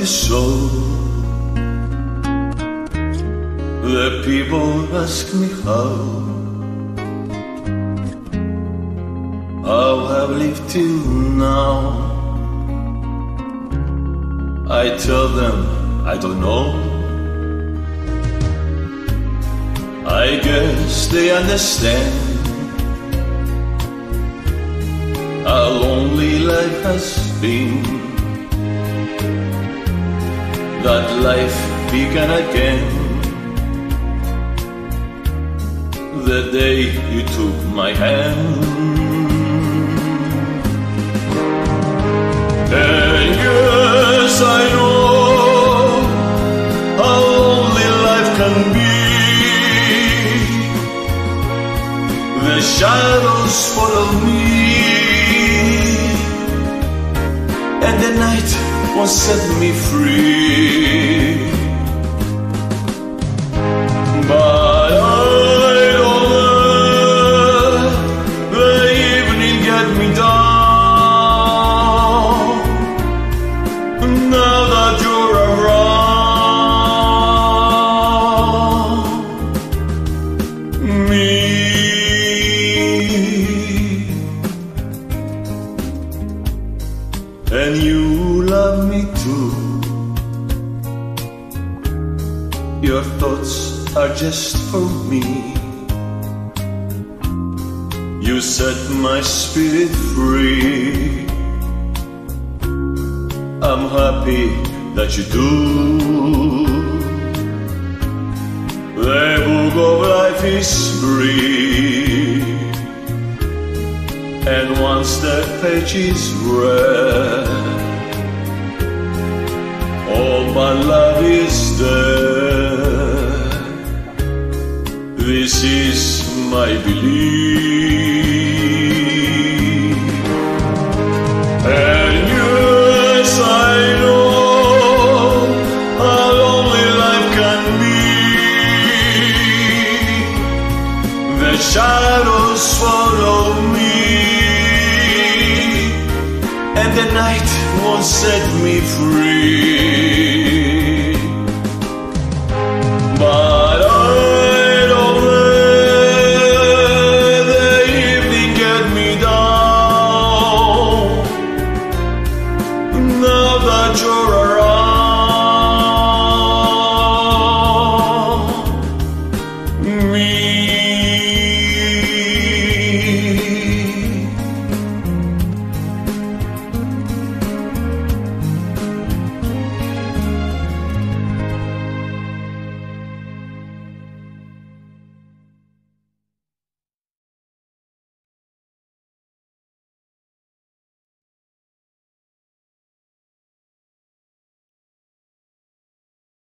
is so. The people ask me how I've lived till now. I tell them I don't know. I guess they understand how lonely life has been, that life began again the day you took my hand. And yes, I know how lonely life can be. The shadows follow me, and the night won't set me free. But I don't let the evening get me down. Now that you're around me, and you love me too. Your thoughts are just for me. You set my spirit free. I'm happy that you do. The book of life is brief, and once the page is read, all my love is there. This is my belief.